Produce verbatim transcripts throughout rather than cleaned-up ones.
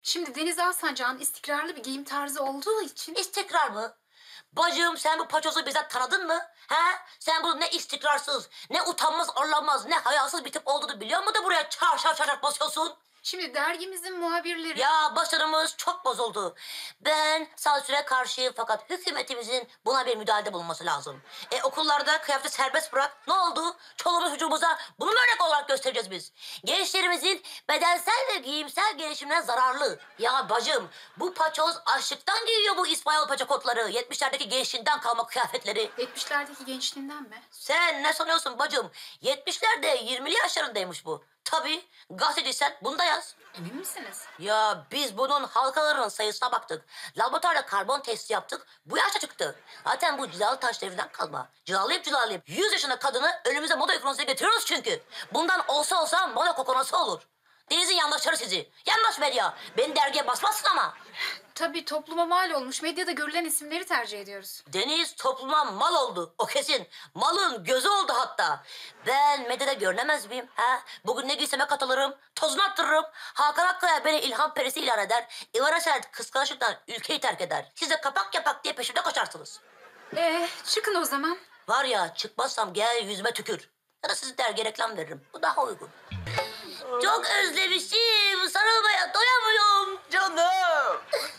Şimdi Deniz Alsancak'ın istikrarlı bir giyim tarzı olduğu için... İstikrar mı? Bacım sen bu paçozu bize tanıdın mı? He? Sen bunu ne istikrarsız, ne utanmaz, arlanmaz, ne hayasız bir tip olduğunu biliyor musun da buraya çar çar çar basıyorsun? Şimdi dergimizin muhabirleri... Ya başarımız çok bozuldu. Ben sansüre karşıyım fakat hükümetimizin buna bir müdahalede bulunması lazım. E okullarda kıyafeti serbest bırak. Ne oldu? Çoluğumuz çocuğumuza bunu mu örnek olarak göstereceğiz biz? Gençlerimizin bedensel ve giyimsel gelişimine zararlı. Ya bacım bu paçoz açlıktan giyiyor bu İspanyol paçakotları. Yetmişlerdeki gençliğinden kalma kıyafetleri. Yetmişlerdeki gençliğinden mi? Sen ne sanıyorsun bacım? Yetmişlerde yirmili yaşlarındaymış bu. Tabii gazeteciysen bunu da yaz. Emin misiniz? Ya biz bunun halkalarının sayısına baktık. Laboratuvarda karbon testi yaptık. Bu yaşta çıktı. Zaten bu cilalı taş devrinden kalma. Cilalayıp cilalayıp yüz yaşında kadını önümüze moda ikonosuna getiriyoruz çünkü. Bundan olsa olsa moda kokonası olur. Deniz'in yandaşları sizi. Yandaş medya. Beni dergiye basmazsın ama. Tabii topluma mal olmuş medyada görülen isimleri tercih ediyoruz. Deniz topluma mal oldu. O kesin. Malın gözü oldu hatta. Ben medyada görünemez miyim? Ha? Bugün ne giyseme katılırım. Tozunu attırırım. Hakan Akkaya beni ilham perisi ilan eder. İvana Sert kıskançlıktan ülkeyi terk eder. Siz de kapak yapak diye peşimde kaçarsınız. Ee, çıkın o zaman. Var ya çıkmazsam gel yüzüme tükür. Ya da sizi dergi reklam veririm. Bu daha uygun. Çok özlemişim. Sarılmaya doyamıyorum. Canım.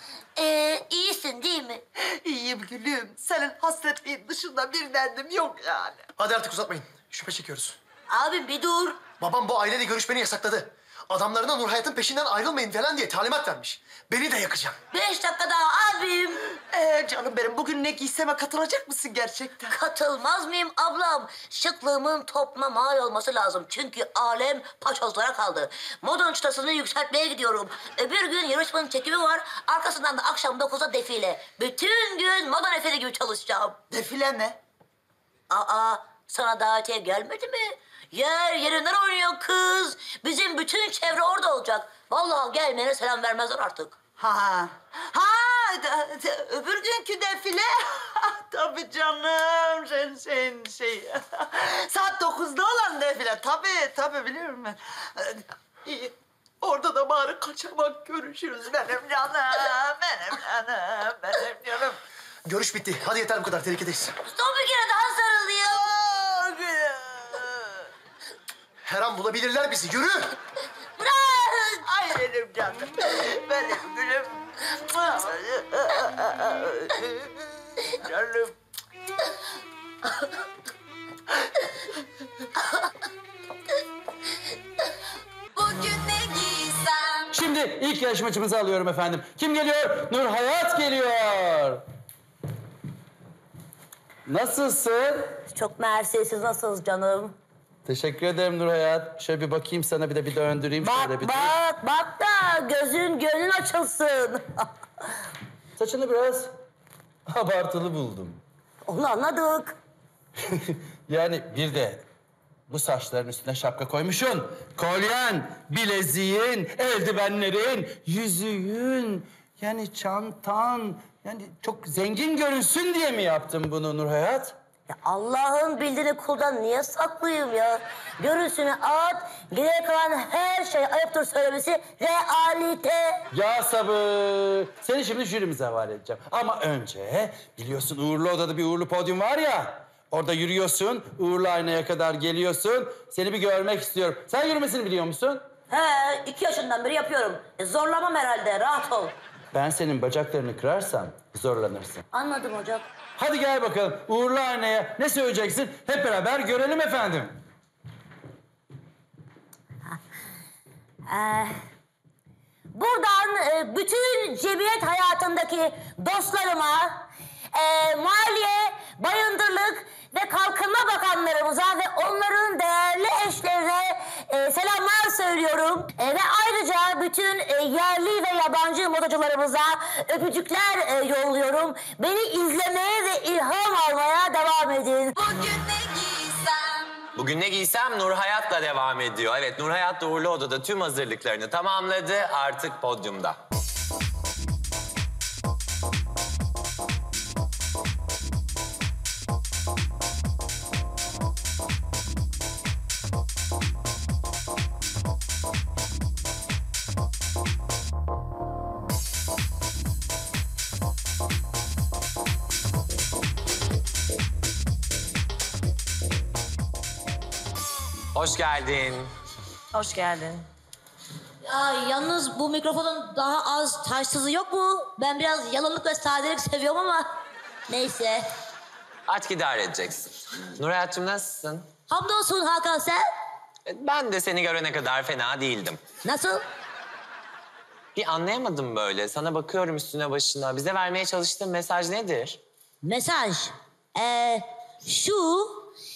Ee, iyisin değil mi? İyiyim gülüm. Senin hasretliğin dışında bir derdim yok yani. Hadi artık uzatmayın. Şüphe çekiyoruz. Abi bir dur. Babam bu aileyle görüşmeni yasakladı. Adamlarına Nur Hayat'ın peşinden ayrılmayın falan diye talimat vermiş. Beni de yakacak. Beş dakika daha abim. Ee canım benim bugün ne giyseme katılacak mısın gerçekten? Katılmaz mıyım ablam? Şıklığımın topluma mal olması lazım. Çünkü alem paçozlara kaldı. Modanın çıtasını yükseltmeye gidiyorum. Öbür gün yarışmanın çekimi var. Arkasından da akşam dokuzda defile. Bütün gün moda neferi gibi çalışacağım. Defile mi? Aa, sana davetiye gelmedi mi? Yer yerinden oynuyor kız. Bizim bütün çevre orada olacak. Vallahi gelmeyene selam vermezler artık. Ha. Ha, de, de, öbür günkü defile. Tabii canım. Sen, sen şey. Saat dokuzda olan defile. Tabii, tabii biliyorum ben. Ee, İyi. Orada da bari kaçamak görüşürüz benim canım. Benim canım, benim canım. Görüş bitti. Hadi yeter bu kadar. Tehlikedeyiz. Son bir kere daha sarılayım. Aa, gülüm. Her an bulabilirler bizi. Yürü. Bırak. Ay benim canım. Benim gülüm. Canım. Bugün ne giysem? Şimdi ilk yarışmacımızı alıyorum efendim. Kim geliyor? Nur Hayat geliyor. Nasılsın? Çok mersi. Siz nasılsınız canım? Teşekkür ederim Nur Hayat. Şöyle bir bakayım sana bir de bir döndüreyim şöyle Bak bir. bak bak da gözün gönlün açılsın. Saçını biraz abartılı buldum. Onu anladık. Yani bir de bu saçların üstüne şapka koymuşsun. Kolyen, bileziğin, eldivenlerin, yüzüğün, yani çantan. Yani çok zengin görünsün diye mi yaptın bunu Nur Hayat? Ya Allah'ın bildiğini kuldan niye saklayayım ya? Görünsünü at, geriye kalan her şey ayıptır söylemesi realite. Ya sabır. Seni şimdi jürimize havale edeceğim. Ama önce biliyorsun Uğurlu Oda'da bir uğurlu podyum var ya. Orada yürüyorsun, uğurlu aynaya kadar geliyorsun. Seni bir görmek istiyorum. Sen yürümesini biliyor musun? He, iki yaşından beri yapıyorum. E, zorlamam herhalde, rahat ol. Ben senin bacaklarını kırarsam zorlanırsın. Anladım hocam. Hadi gel bakalım uğurlu aynaya. Ne söyleyeceksin? Hep beraber görelim efendim. Ee, buradan e, bütün cemiyet hayatındaki dostlarıma, e, maliye, bayındırlık ve kalkınma bakanlarımıza ve onların değerli eşlerine e, selamlar söylüyorum. E, ve ayrıca bütün e, yerli ve yabancı modacılarımıza öpücükler e, yolluyorum. Beni izlemeye ve ilham almaya devam edin. Bugün ne giysem? Bugün ne giysem Nur Hayat'la devam ediyor. Evet, Nur Hayat da Uğurlu Oda'da tüm hazırlıklarını tamamladı. Artık podyumda. Hoş geldin. Hoş geldin. Ya yalnız bu mikrofonun daha az taşsızı yok mu? Ben biraz yalınlık ve sadelik seviyorum ama neyse. Artık idare edeceksin. Nur Hayat'cığım nasılsın? Hamdolsun Hakan, sen? E, Ben de seni görene kadar fena değildim. Nasıl? Bir anlayamadım böyle. Sana bakıyorum üstüne başına. Bize vermeye çalıştığın mesaj nedir? Mesaj. Ee, şu.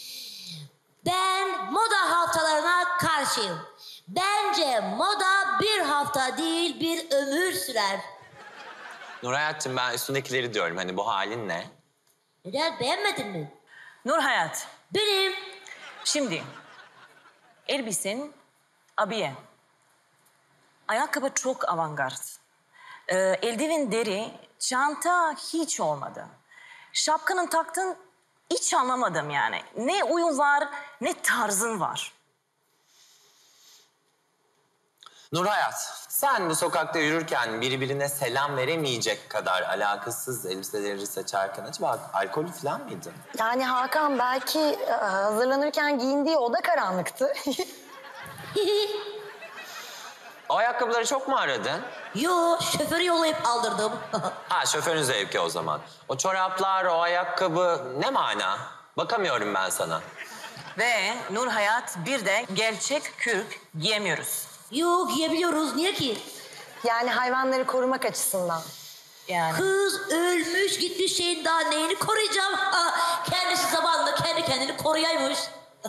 Ben moda haftalarına karşıyım. Bence moda bir hafta değil bir ömür sürer. Nur Hayat'cığım ben üstündekileri diyorum. Hani bu halin ne? Neden, beğenmedin mi? Nur Hayat, Benim. şimdi elbisen, abiye, ayakkabı çok avantgard. Ee, eldiven deri, çanta hiç olmadı. Şapkanın taktın hiç anlamadım yani. Ne uyum var, ne tarzın var. Nur Hayat, sen bu sokakta yürürken biri birine selam veremeyecek kadar alakasız elbiseleri seçerken acaba alkolü falan mıydın? Yani Hakan belki e, hazırlanırken giyindiği oda karanlıktı. O ayakkabıları çok mu aradın? Yo, şoförü yollayıp aldırdım. Ha şoförün zevki o zaman. O çoraplar, o ayakkabı ne mana? Bakamıyorum ben sana. Ve Nur Hayat bir de gerçek kürk giyemiyoruz. Yo, giyebiliyoruz. Niye ki? Yani hayvanları korumak açısından. Yani Kız ölmüş gitmiş şeyin daha neyini koruyacağım? Ha, kendisi zamanında kendi kendini koruyaymış.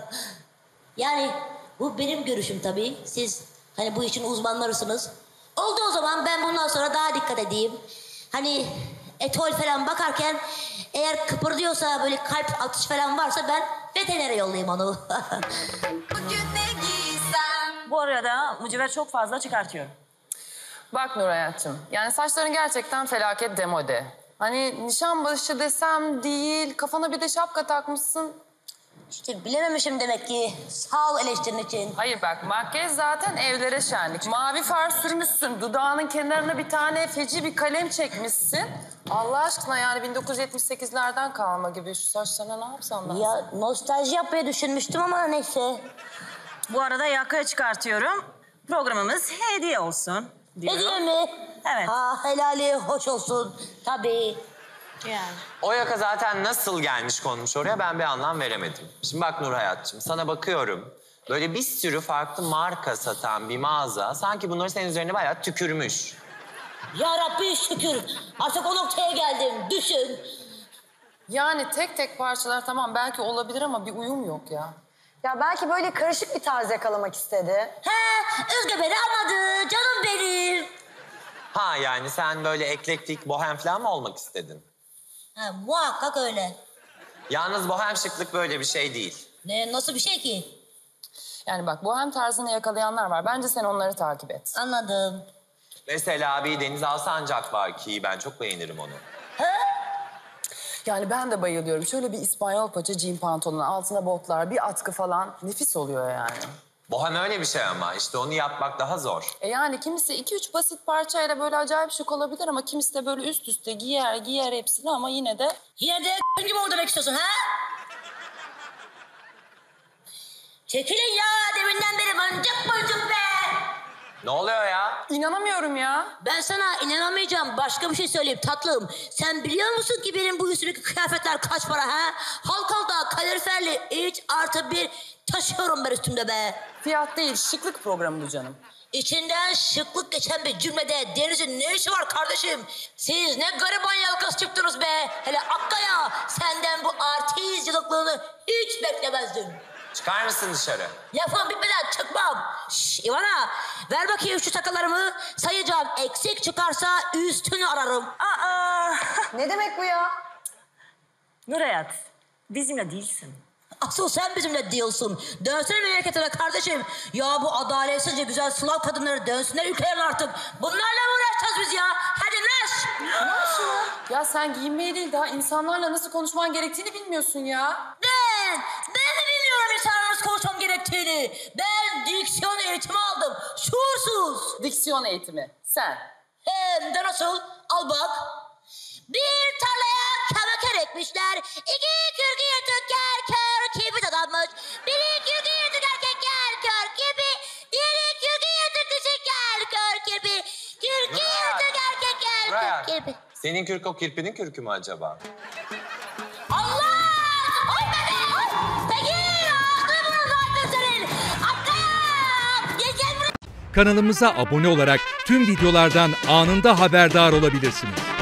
Yani bu benim görüşüm tabii. Siz hani bu işin uzmanlarısınız. Oldu o zaman, ben bundan sonra daha dikkat edeyim. Hani etol falan bakarken eğer kıpırdıyorsa, böyle kalp atış falan varsa ben veterinere yollayayım onu. Bugün ne giysem? bu arada mücevher çok fazla çıkartıyorum. Bak Nur Hayat'cığım, yani saçların gerçekten felaket demode. Hani nişan başı desem değil, kafana bir de şapka takmışsın. İşte bilememişim demek ki. Sağ ol eleştirin için. Hayır bak, makyaj zaten evlere şenlik. Mavi far sürmüşsün, dudağının kenarına bir tane feci bir kalem çekmişsin. Allah aşkına yani bin dokuz yüz yetmiş sekizlerden kalma gibi şu saçlarına ne yapsam ben? Ya nostalji yapmayı düşünmüştüm ama neyse. Bu arada yakaya çıkartıyorum. Programımız hediye olsun diyorum. Hediye mi? Evet. Ha, helali hoş olsun. Tabii. Yani. O yaka zaten nasıl gelmiş konmuş oraya ben bir anlam veremedim. Şimdi bak Nur Hayat'cığım sana bakıyorum. Böyle bir sürü farklı marka satan bir mağaza sanki bunları senin üzerine bayağı tükürmüş. Ya Rabbi şükür. Artık o noktaya geldim. Düşün. Yani tek tek parçalar tamam belki olabilir ama bir uyum yok ya. Ya belki böyle karışık bir tarz yakalamak istedi. He, Özge beni anladı. Canım benim. Ha yani sen böyle eklektik bohem falan mı olmak istedin? Ha, muhakkak öyle. Yalnız bohem şıklık böyle bir şey değil. Ne, nasıl bir şey ki? Yani bak bohem tarzını yakalayanlar var. Bence sen onları takip et. Anladım. Mesela bir Deniz Alsancak var ki ben çok beğenirim onu. Yani ben de bayılıyorum. Şöyle bir İspanyol paça jean pantolon, altına botlar, bir atkı falan nefis oluyor yani. Bohem öyle bir şey ama işte onu yapmak daha zor. E yani kimisi iki üç basit parçayla böyle acayip şık olabilir ama kimisi de böyle üst üste giyer giyer hepsini ama yine de... Yine de gibi oldu demek istiyorsun ha? Çekilin ya, deminden beri mıncık mıncık be. Ne oluyor ya? İnanamıyorum ya. Ben sana inanamayacağım. Başka bir şey söyleyeyim tatlım. Sen biliyor musun ki benim bu üstümdeki kıyafetler kaç para ha? Halkalı'da kaloriferli üç artı bir taşıyorum ben üstümde be. Fiyat değil, şıklık programı bu canım. İçinden şıklık geçen bir cümlede Deniz'in ne işi var kardeşim? Siz ne gariban yalakası çıktınız be. Hele Akkaya, senden bu artistçılıklığını hiç beklemezdim. Çıkar mısın dışarı? Lafım bitmeden çıkmam. Şş, İvana, ver bakayım şu takılarımı. Sayacağım, eksik çıkarsa üstünü ararım. Aa, Ne demek bu ya? Nur Hayat, bizimle değilsin. Asıl sen bizimle değilsin. Dönsene memleketine kardeşim. Ya bu adaletsizce güzel Slav kadınları dönsünler ülkelerine artık. Bunlarla mı uğraşacağız biz ya? Hadi naş. Nasıl? Ya sen giyinmeyi değil daha insanlarla nasıl konuşman gerektiğini bilmiyorsun ya. Ben, ben mi bilmiyorum insanlarla nasıl konuşmam gerektiğini? Ben diksiyon eğitimi aldım. Şuursuz. Diksiyon eğitimi. Sen. Hem de nasıl? Al bak. Bir tarlaya kemeker ekmişler. İki kürkü yırtık ker kör kibrit adammış. Biri kürkü yırtık erkek Senin kürk o kirpinin kürkü mü acaba? Allah! Oy bebe! Peki! Aklı bunu zaten senin! Aklı! Gel gel buraya! Kanalımıza abone olarak tüm videolardan anında haberdar olabilirsiniz.